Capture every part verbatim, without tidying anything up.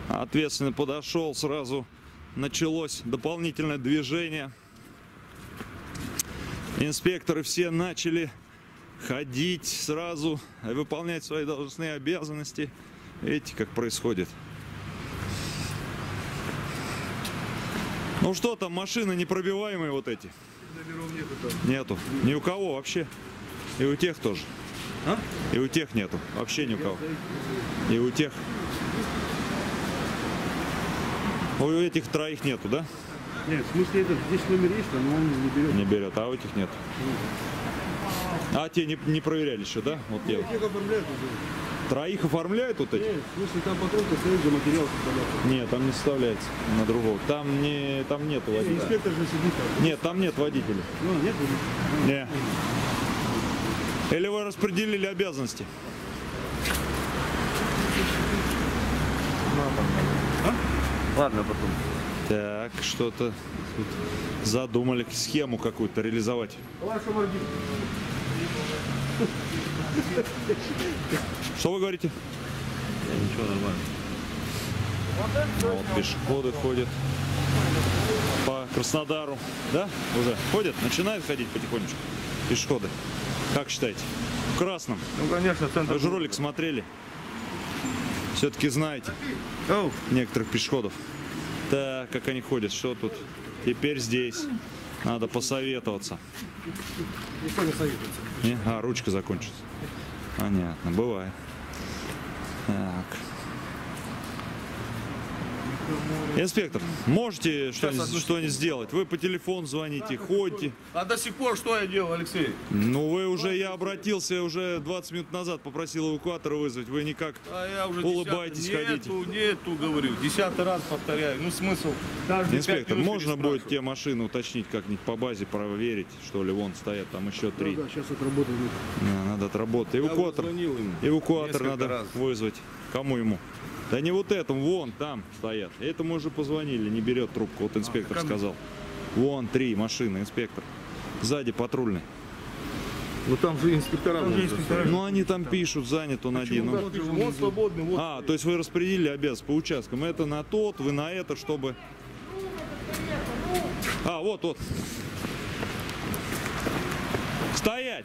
Ответственно подошел, сразу началось дополнительное движение. Инспекторы все начали ходить сразу, выполнять свои должностные обязанности. Видите, как происходит. Ну что там, машины непробиваемые вот эти? Нету, нету. Ни у кого вообще. И у тех тоже. А? И у тех нету. Вообще ни у кого. И у тех. У этих троих нету, да? Нет, в смысле, этот, здесь номер есть, но он не берет. Не берет, а у этих нет. А те не, не проверяли еще, да? Вот те. Их оформляют уже. Троих оформляют вот эти? Нет, в смысле, там патрулька стоит за материал. Нет, там не составляется на другого. Там не, там нету водителя. Инспектор же сидит там. Нет, там нет водителя. Ну, нет водителя? Не. Или вы распределили обязанности? А? Ладно, потом. Так, что-то задумали схему какую-то реализовать. Что вы говорите? Ничего, нормально. Вот пешеходы ходят по Краснодару. Да? Уже ходят? Начинают ходить потихонечку пешеходы. Как считаете? В красном. Ну, конечно, центр. Вы же ролик смотрели. Все-таки знаете Оу. некоторых пешеходов. Так, как они ходят, что тут? Теперь здесь надо посоветоваться. Никто не советуется. Не? А, ручка закончится. Понятно, бывает. Так. Инспектор, можете что-нибудь что сделать? Вы по телефону звоните, ходите. А до сих пор что я делал, Алексей? Ну вы уже, я обратился уже двадцать минут назад, попросил эвакуатора вызвать. Вы никак А я уже улыбаетесь, десятый, ходите. Нету, нету, говорю. Десятый раз повторяю. Ну смысл. Инспектор, можно будет те машины уточнить как-нибудь по базе, проверить, что ли? Вон стоят там еще три. Да, да, сейчас отработаем. Да, надо отработать. Эвакуатор, эвакуатор надо раз. вызвать. Кому ему? Да не вот этому, вон там стоят. Этому уже позвонили, не берет трубку. Вот инспектор а, сказал. Вон три машины, инспектор. Сзади патрульный. Ну там же инспектора. Там же инспектора. Ну они там пишут, занят он один. Ну. Вот свободный, вот. А, то есть вы распределили обязанность по участкам. Это на тот, вы на это, чтобы... А, вот, вот. Стоять!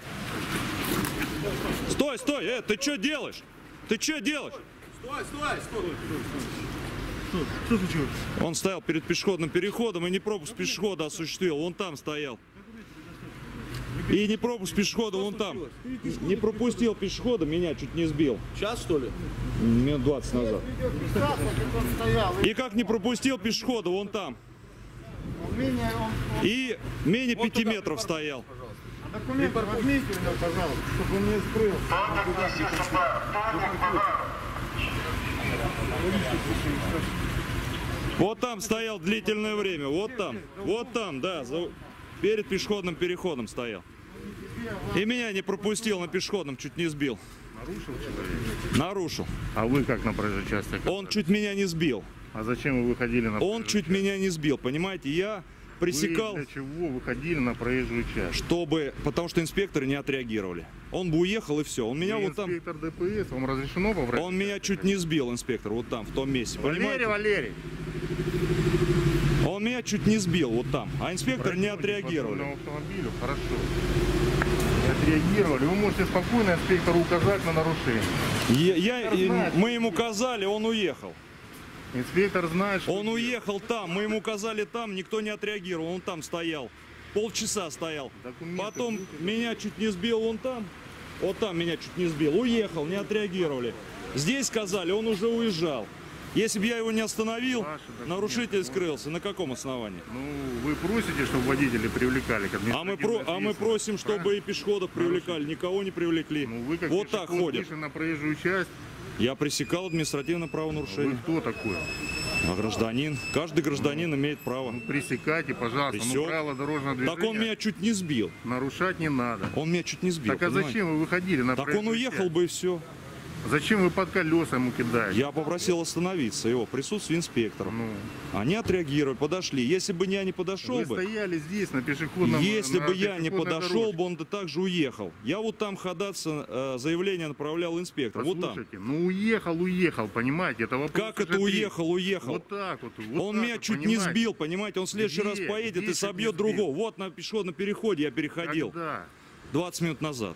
Стой, стой! Э, ты что делаешь? Ты что делаешь? Стой, стой, стой! Что, что случилось? Он стоял перед пешеходным переходом и не пропуск пешехода осуществил. Он там стоял. И не пропуск пешехода, он там. Не пропустил пешехода, меня чуть не сбил. Сейчас, что ли? Минут двадцать назад. И как не пропустил пешехода, вон там. И менее пяти метров стоял. Документы возьмите меня, пожалуйста, чтобы он не скрыл. Вот там стоял длительное время, вот там, вот там, да, за... перед пешеходным переходом стоял. И меня не пропустил на пешеходном, чуть не сбил. Нарушил человек? Нарушил. А вы как на проезжей части? Он чуть меня не сбил. А зачем вы выходили на Он чуть меня не сбил, понимаете, я пресекал. Вы для чего выходили на проезжую часть? Чтобы, потому что инспекторы не отреагировали. Он бы уехал и все. Он меня вы вот там. Инспектор ДПС, вам разрешено попросить? Он меня чуть не сбил, инспектор, вот там, в том месте. Валерий, понимаете? Валерий. Он меня чуть не сбил, вот там. А инспекторы не отреагировали. Автомобилю, хорошо. Не отреагировали. Вы можете спокойно инспектору указать на нарушение. Я, я, мы ему указали, он уехал. Инспектор знает, что... Он уехал там, мы ему указали там, никто не отреагировал, он там стоял. Полчаса стоял. Документы Потом будете? меня чуть не сбил, он там. Вот там меня чуть не сбил. Уехал, не отреагировали. Здесь сказали, он уже уезжал. Если бы я его не остановил, нарушитель скрылся. На каком основании? Ну, вы просите, чтобы водители привлекали к А мы, про, а мы просим, чтобы правильно? И пешеходов привлекали. Никого не привлекли. Ну, вы как вот так ходят. На проезжую часть. Я пресекал административное правонарушение. Вы кто такой? А гражданин. Каждый гражданин ну, имеет право. Ну, пресекайте, пожалуйста. Пресек. Ну, правила дорожного движения. Так он меня чуть не сбил. Нарушать не надо. Он меня чуть не сбил. Так а понимаете? зачем вы выходили на Так он уехал часть? бы и все. Зачем вы под колеса ему кидаете? Я попросил остановиться его в присутствии инспектора. Ну, Они отреагировали, подошли. Если бы я не подошел вы бы, стояли здесь на пешеходном... если на бы я не пешеходной подошел дорожке. бы, он бы также уехал. Я вот там ходаться, э, заявление направлял инспектор. Вот там. Послушайте, ну уехал, уехал, понимаете? Это вопрос Как уже это третий. уехал, уехал? Вот так вот. вот Он так меня вот, чуть понимаете? не сбил, понимаете? Он в следующий Где? раз поедет Где и чуть не собьет сбил? другого. Вот на пешеходном переходе я переходил Когда? двадцать минут назад.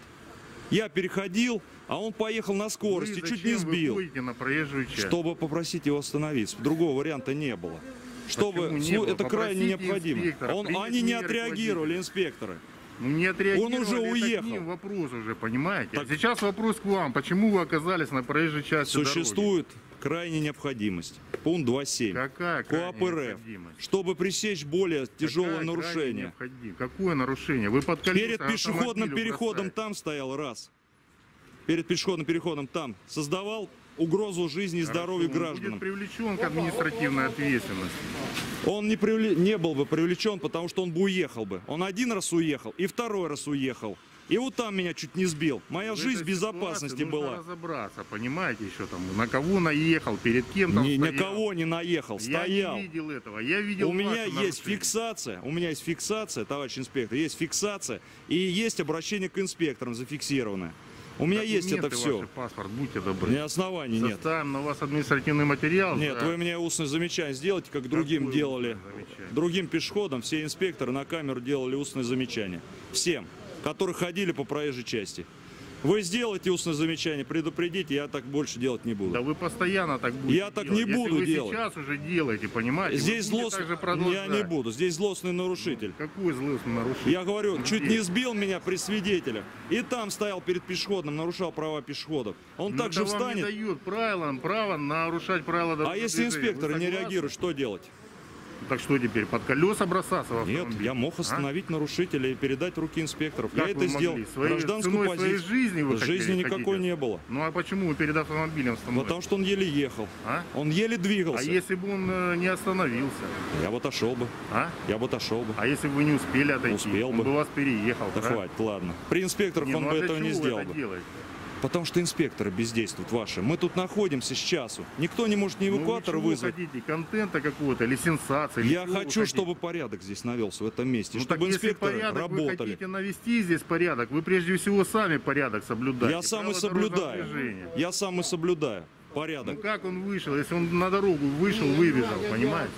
Я переходил, а он поехал на скорости, Вы чуть не зачем сбил. Вы ходите на проезжую часть? Чтобы попросить его остановиться. Другого варианта не было. Чтобы, Почему не ну, было? это крайне Попросите необходимо. инспектора, Он, принять они не меры отреагировали, к инспекторы. Ну, не отреагировали, Он уже это к уехал. ним вопрос уже, понимаете? Так- А сейчас вопрос к вам. Почему вы оказались на проезжей части дороги? Существует крайняя необходимость. Пункт два семь. Какая КоАП крайняя РФ. необходимость? Чтобы пресечь более тяжелое Какая крайняя нарушение. необходимость? Какое нарушение? Вы под колеса Перед пешеходным автомобилю переходом бросаете. там стоял раз. Перед пешеходным переходом там создавал угрозу жизни и здоровью Хорошо, он гражданам. будет привлечен к административной ответственности. Он не, привле- не был бы привлечен, потому что он бы уехал бы. Он один раз уехал и второй раз уехал. И вот там меня чуть не сбил. Моя В жизнь в этой безопасности ситуации нужно была. разобраться, понимаете, еще там, на кого наехал, перед кем там Ни, стоял. на кого не наехал, Я стоял. не видел этого, я видел У меня ваше есть нарушение. фиксация, у меня есть фиксация, товарищ инспектор, есть фиксация и есть обращение к инспекторам зафиксированное. У меня есть это Документы все. ваши, паспорт, будьте добры. Ни оснований нет. Составим на вас административный материал. Нет, за- вы мне устное замечание сделайте, как другим Какое делали. устное замечание? Другим пешеходам все инспекторы на камеру делали устное замечание. Всем, которые ходили по проезжей части. Вы сделайте устное замечание, предупредите, я так больше делать не буду. Да вы постоянно так будете Я так делать. не Если буду вы делать. сейчас уже делаете, понимаете? Здесь вы будете злостный, так же я продолжать. не буду, здесь злостный нарушитель. Какой злостный нарушитель? Я говорю, чуть Где? не сбил меня при свидетелях. И там стоял перед пешеходом, нарушал права пешеходов. Он Ну, также это вам встанет. не дает правилам, право нарушать правила А дорожного если движения. инспекторы Вы не согласны? реагируют, что делать? Так что теперь, под колеса бросаться в Нет, автомобиль? я мог А? остановить нарушителя и передать в руки инспекторов. Как я вы это могли? сделал. Своей- Гражданскую ценой своей позицию. жизни вы Жизни хотели- никакой хотите? не было. Ну а почему вы перед автомобилем становитесь? Потому что он еле ехал. А? Он еле А двигался. если бы он э, не остановился? Я бы отошел бы. А? Я бы отошел бы. А если бы вы не успели отойти? Успел он бы. бы вас переехал. Да правильно? хватит, ладно. При инспекторах Не, он ну, бы а для этого не чего вы сделал это бы. делаете? Потому что инспекторы бездействуют ваши. Мы тут находимся с часу. Никто не может ни эвакуатора ну, вы чего вызвать. хотите? Контента какого-то или сенсации? или Я чего вы хочу, хотите? чтобы порядок здесь навелся в этом месте. Ну, чтобы так если инспекторы порядок вы работали. хотите навести здесь порядок, вы прежде всего сами порядок соблюдаете. Я сам и Правила дорожного соблюдаю. движения. Я сам и соблюдаю. Ну Порядок. как он вышел, если он на дорогу вышел, выбежал, понимаете?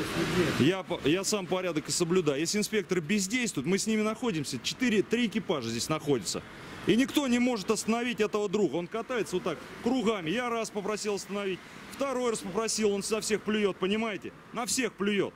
Я, по- я сам порядок и соблюдаю. Если инспекторы бездействуют, мы с ними находимся. Четыре, три экипажа здесь находятся. И никто не может остановить этого друга. Он катается вот так кругами. Я раз попросил остановить, второй раз попросил, он со всех плюет, понимаете? На всех плюет.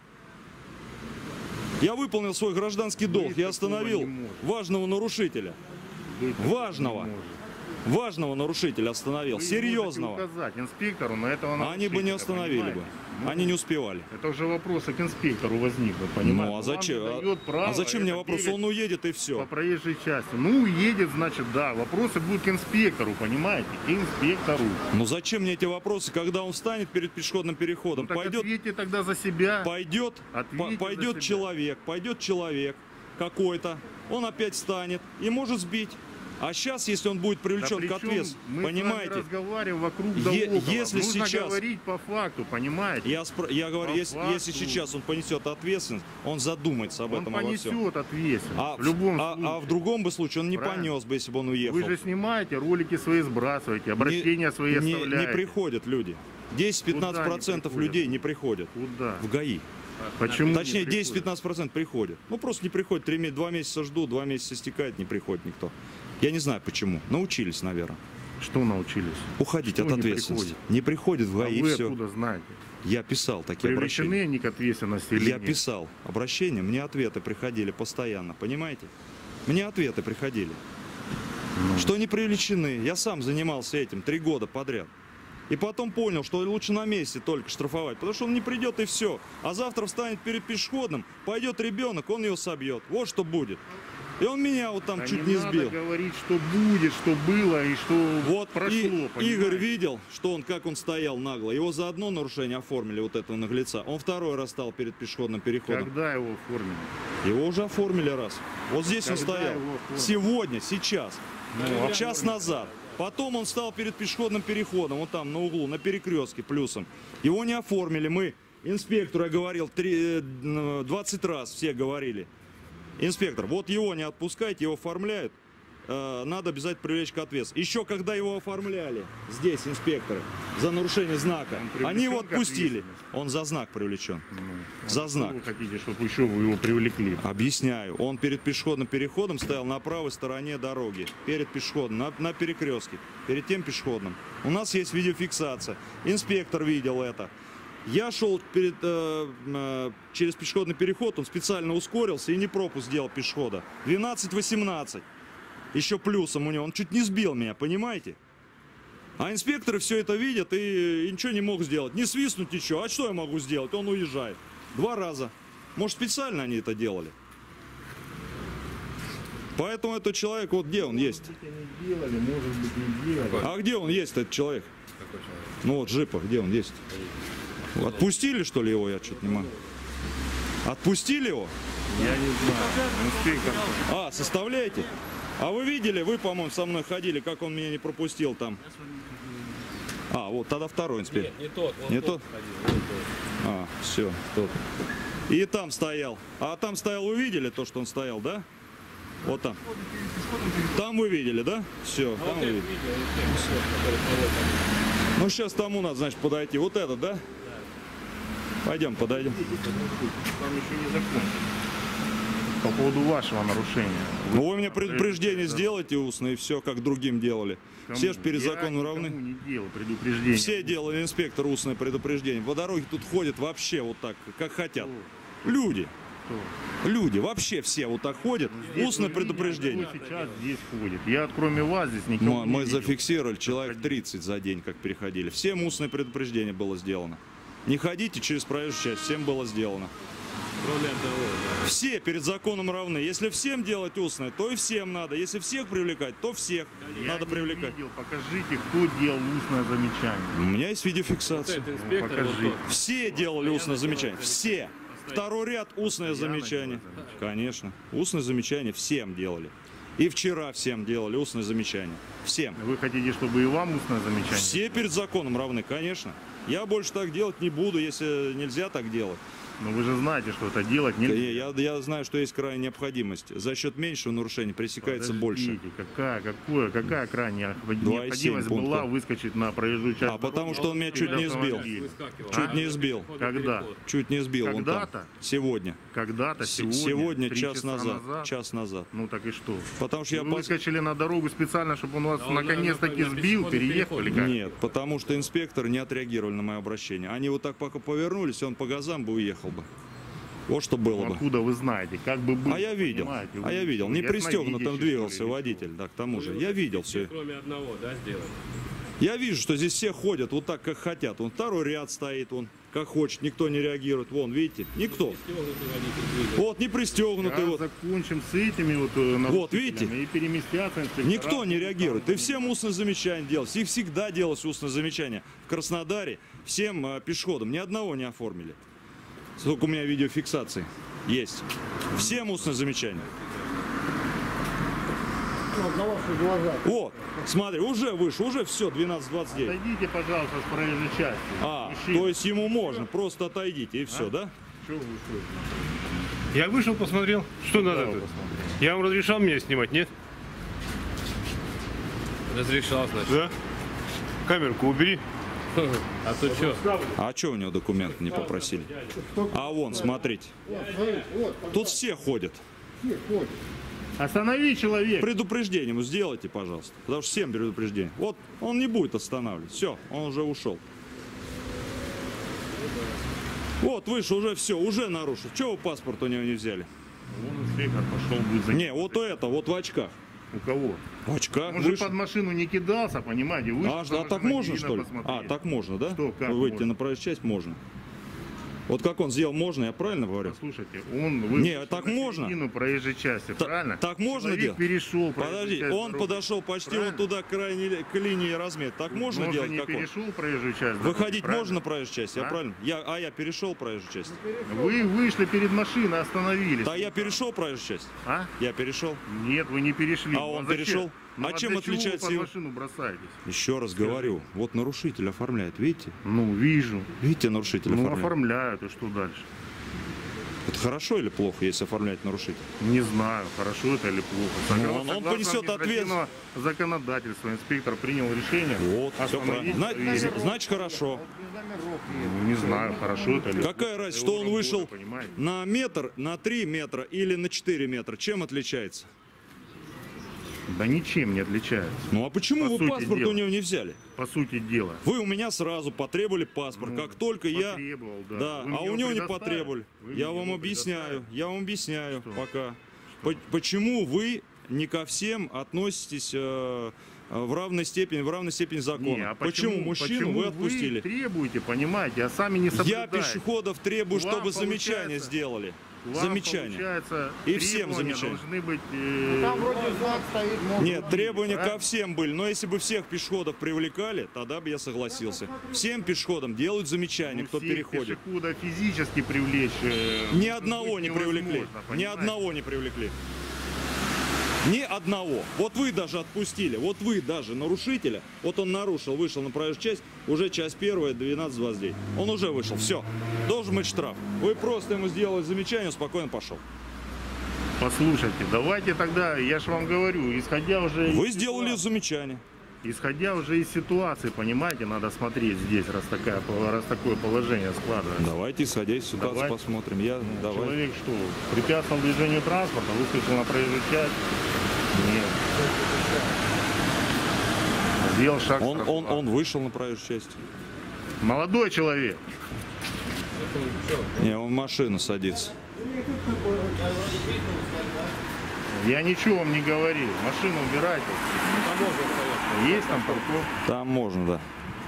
Я выполнил свой гражданский долг. Быть Я такого остановил не может. важного нарушителя. Быть такого Важного. не может. Важного нарушителя остановил. Вы серьезного. можете указать инспектору на этого Они бы не нарушителя, остановили бы. понимаете? Ну, Они не успевали. Это уже вопросы к инспектору возникнут, понимаете? Ну а Вам зачем? не А, дает права а зачем мне это вопрос? бегать Он уедет и по все. проезжей части. Ну, уедет, значит, да. Вопросы будут к инспектору, понимаете? К инспектору. Ну зачем мне эти вопросы, когда он встанет перед пешеходным переходом? Ну, так пойдет, ответьте тогда за себя. пойдет, Ответьте по- за пойдет себя. человек, пойдет человек какой-то, он опять встанет и может сбить. А сейчас, если он будет Да привлечен к причем ответственности, мы с вами понимаете? разговариваем вокруг да Е- около. если Нужно сейчас- говорить по факту, понимаете? Я, спро- я говорю, По если, если факту. сейчас он понесет ответственность, он задумается об Он этом обо всем. понесет ответственность. А, в любом а- случае. а в другом бы случае он не Правильно. понес бы, если бы он уехал. Вы же снимаете, ролики свои сбрасываете, обращения свои не, оставляете. не приходят люди. десять-пятнадцать процентов приходят? людей не приходят Куда? в ГАИ. Почему Точнее, не приходят? десять-пятнадцать процентов приходят. Ну, просто не приходят. Три, ме- два месяца жду, два месяца стекает, не приходит никто. Я не знаю почему. Научились, наверное. Что научились? Уходить Что от не ответственности. приходит? Не приходит в А ГАИ, и вы все. откуда знаете? Я писал такие Привлечены обращения. они к ответственности или Я нет? писал обращения, мне ответы приходили постоянно, понимаете? Мне ответы приходили. Ну. Что не привлечены. Я сам занимался этим три года подряд. И потом понял, что лучше на месте только штрафовать, потому что он не придет и все. А завтра встанет перед пешеходным, пойдет ребенок, он его собьет. Вот что будет. И он меня вот там А чуть не не надо сбил. говорить, что будет, что было и что Вот прошло. и понимаете? Игорь видел, что он, как он стоял нагло. Его за одно нарушение оформили, вот этого наглеца. Он второй раз стал перед пешеходным переходом. Когда его оформили? Его уже оформили раз. Вот здесь он Когда стоял. его оформили? Сегодня, сейчас. Ну, Час назад. Потом он стал перед пешеходным переходом, вот там на углу, на перекрестке плюсом. Его не оформили, мы, инспектору, я говорил, три, двадцать раз все говорили. Инспектор, вот его не отпускайте, его оформляют, э, надо обязательно привлечь к ответственности. Еще когда его оформляли, здесь инспекторы, за нарушение знака, они его отпустили. Он за знак привлечен. Ну, за а знак. Вы хотите, чтобы еще вы его привлекли? Объясняю. Он перед пешеходным переходом стоял на правой стороне дороги. Перед пешеходным, на, на перекрестке. Перед тем пешеходным. У нас есть видеофиксация. Инспектор видел это. Я шел перед, э, э, через пешеходный переход, он специально ускорился и не пропуск сделал пешехода. двенадцать восемнадцать. Еще плюсом у него. Он чуть не сбил меня, понимаете? А инспекторы все это видят и, и ничего не могут сделать. Не свистнуть ничего. А что я могу сделать? Он уезжает. Два раза. Может, специально они это делали? Поэтому этот человек, вот где он есть? Может быть, они делали, может быть, не делали. А где он есть, этот человек? Ну вот, джипа, где он есть? Отпустили, что ли, его? Я что-то не могу. Отпустили его? Я не знаю. Инспектор. А, составляете? А вы видели, вы, по-моему, со мной ходили, как он меня не пропустил там? А, вот тогда второй инспектор. Нет, не тот. Не тот? А, все, тот. И там стоял. А там стоял, вы видели то, что он стоял, да? Вот там. Там вы видели, да? Все, там вы видели. Ну, сейчас тому надо, значит, подойти. Вот это, да? Пойдем, подойдем. Там еще не закончили. По поводу вашего нарушения. Ну, вы мне предупреждение сделайте устно, и все, как другим делали. Кому? Все же перед Я законом равны. никому не делал предупреждение. Все делали, инспектор, устное предупреждение. По дороге тут ходят вообще вот так, как хотят. Люди. Кто? Люди, вообще все вот так ходят. Здесь Устное вы видите, предупреждение. кто сейчас здесь ходит. Я, кроме вас, здесь никого Мы, не мы видел. зафиксировали человек тридцать за день, как переходили. Всем устное предупреждение было сделано. Не ходите через проезжую часть, всем было сделано. Кроме одного, да. Все перед законом равны. Если всем делать устное, то и всем надо. Если всех привлекать, то всех Я надо не привлекать. видел. Покажите, кто делал устное замечание. У меня есть видеофиксация. Вот этот инспектор, покажи. вот тот. Все делали устное замечание. Все. Второй ряд устное замечание. Конечно. Устное замечание всем делали. И вчера всем делали устное замечание. Всем. Вы хотите, чтобы и вам устное замечание? Все перед законом равны, конечно. Я больше так делать не буду, если нельзя так делать. Но вы же знаете, что это делать нельзя. Я, я знаю, что есть крайняя необходимость. За счет меньшего нарушения пресекается больше. Подождите, Какая, какое, какая крайняя два и семь необходимость пункта. была выскочить на проезжую часть? А потому дороги, что он меня чуть не сбил. автомобиль? Выскакивал. Чуть А? не сбил. Когда? Чуть не сбил. вон там. Когда-то? Сегодня. Когда-то, С- сегодня? Сегодня, три час часа назад. Час назад. Ну так и что? Потому что я Вы пос- выскочили на дорогу специально, чтобы он вас Да он, наконец-таки наверное, на сбил, пешеходный переехал или переход. как? Нет, потому что инспекторы не отреагировали на мое обращение. Они вот так пока повернулись, он по газам бы уехал бы. Вот что было Ну, бы. откуда вы знаете? Как бы было? А я видел, понимаете? а Вы я видел. что, Не ясновидящий, пристегнутым что ли, двигался или водитель, да, к тому же. Я видел все. Кроме одного, да, сделали? Я вижу, что здесь все ходят вот так, как хотят. Вон второй ряд стоит, он как хочет, никто не реагирует. Вон, видите, никто. Пристегнутый водитель двигателя. Вот, не пристегнутый, Сейчас вот. закончим с этими вот э, Вот, нарушителями видите? и переместятся инспектора. Никто не реагирует. И всем устное замечание делалось. И всегда делалось устное замечание. В Краснодаре всем э, пешеходам ни одного не оформили. Сколько у меня видеофиксаций есть. Всем устное замечание. Вот, смотри, уже выше, уже все, двенадцать двадцать девять. Отойдите, пожалуйста, с проезжей части. А, Мужчина, то есть ему можно, просто отойдите и все, да? что вы выходите? Я вышел, посмотрел. Что надо? Куда вы тут? посмотрели? Я вам разрешал меня снимать, нет? Разрешал, значит. Да? Камерку убери. А то что? А что у него документы не попросили? А вон, смотрите. Тут все ходят. Останови человека. Предупреждение сделайте, пожалуйста. Потому что всем предупреждение. Вот он не будет останавливать. Все, он уже ушел. Вот, выше, уже все, уже нарушил. Чего вы паспорт у него не взяли? Вон инспектор пошел, будет за... Не, вот у это, вот в очках. У кого? В очках Он же выше. под машину не кидался, понимаете? Вышел А, за а так машиной, можно, видно, что ли? посмотреть. А, так можно, да? Что, как Выйти можно? на проезжую часть можно. Вот как он сделал, можно, я правильно говорю? Слушайте, он вышел Не, так на можно. середину проезжей части, Та- правильно? так можно Человек делать? перешел проезжую Подожди, часть он дороги. подошел почти Правильно? вот туда к крайней ли- к линии разметки. Так можно Он же делать, не как он? перешел проезжую часть дороги, Выходить правильно? можно на проезжую часть, я А? правильно? Я, а я перешел проезжую часть. Вы вышли перед машиной, остановились. Да я перешел проезжую часть. А? Я перешел. Нет, вы не перешли. А он зачем? перешел? Ну, а чем для чего отличается вы его? под машину бросаетесь? Еще раз говорю, вот нарушитель оформляет, видите? Ну, вижу. Видите, нарушитель Ну, оформляет. оформляют, и что дальше? Это хорошо или плохо, если оформлять нарушитель? Не знаю, хорошо это или плохо. Ну, Согласно- он- он согласно понесет административного законодательства инспектор принял решение. Вот, все остановить, правильно. Зна- проверить. Значит, хорошо. Ну, не знаю, хорошо это или Какая плохо. разница, Это что его он работа, вышел понимаете? на метр, на три метра или на четыре метра? Чем отличается? Да ничем не отличается, Ну а почему По вы сути паспорт дела. у него не взяли? по сути дела. Вы у меня сразу потребовали паспорт. Ну, как только я... потребовал, да. Да, Вы а мне у его него не предоставили? потребовали. Вы Я мне вам его объясняю, предоставили? я вам объясняю Что? пока. По- Почему вы не ко всем относитесь э, в равной степени, в равной степени закона? Не, а почему, мужчину почему вы отпустили? Вы требуете, понимаете, а сами не Я соблюдаете. пешеходов требую, Вам чтобы замечание получается- сделали. Вам, Замечание. получается, И всем требования замечания. должны быть... э, Там вроде знак стоит, может Нет, требования правильно? ко всем были, но если бы всех пешеходов привлекали, тогда бы я согласился. Всем пешеходам делают замечания, ну, кто всех переходит. пешеходов физически привлечь... э, Ни может одного быть не привлекли. невозможно, Ни понимаете? одного не привлекли. Ни одного. Вот вы даже отпустили. Вот вы даже нарушителя. Вот он нарушил, вышел на проезжую часть. Уже часть первая, двенадцать двадцать девять. Он уже вышел. Все. Должен быть штраф. Вы просто ему сделали замечание, спокойно пошел. Послушайте, давайте тогда, я же вам говорю, исходя уже... из Вы сделали ситуации- замечание. Исходя уже из ситуации, понимаете, надо смотреть здесь, раз, такая, раз такое положение складывается. Давайте, исходя из ситуации, Давайте. посмотрим. Я, давай. Человек что, препятствовал движению транспорта, выскочил на проезжую часть? Нет. Сделал шаг. Он, с он, тротуара. он вышел на проезжую часть. Молодой человек. Не, он в машину садится. Я ничего вам не говорил. Машину убирайте. Есть там парковка? Там можно, да.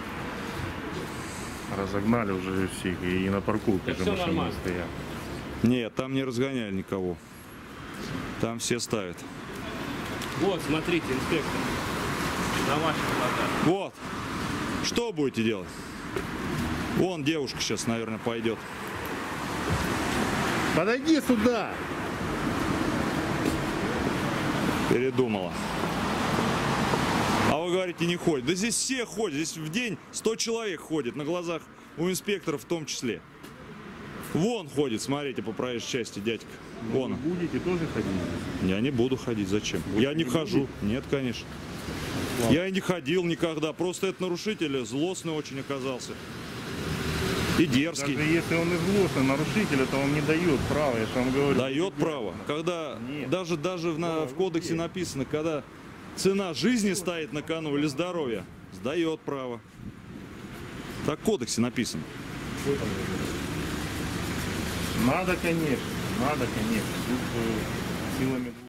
Разогнали уже всех, и на парковке Да же всё машины нормально. стоят. Нет, там не разгоняли никого. Там все ставят. Вот, смотрите, инспектор. На ваших глазах. Вот. Что будете делать? Вон девушка сейчас, наверное, пойдет. Подойди сюда! Передумала. А вы говорите, не ходит. Да здесь все ходят. Здесь в день сто человек ходит. На глазах у инспекторов в том числе. Вон ходит, смотрите, по проезжей части дядька. Вон. он. Будете тоже ходить? Я не буду ходить. Зачем? Я не хожу. Нет, конечно. Я и не ходил никогда. Просто этот нарушитель злостный очень оказался. И дерзкий. Даже если он и злостный нарушитель, это вам не дает права, я же вам говорю. Дает право. Когда Нет. даже, даже в, на- в кодексе написано, когда цена жизни стоит на кону или здоровья, сдает право. Так в кодексе написано. Надо, конечно, надо, конечно. Тут, э, силами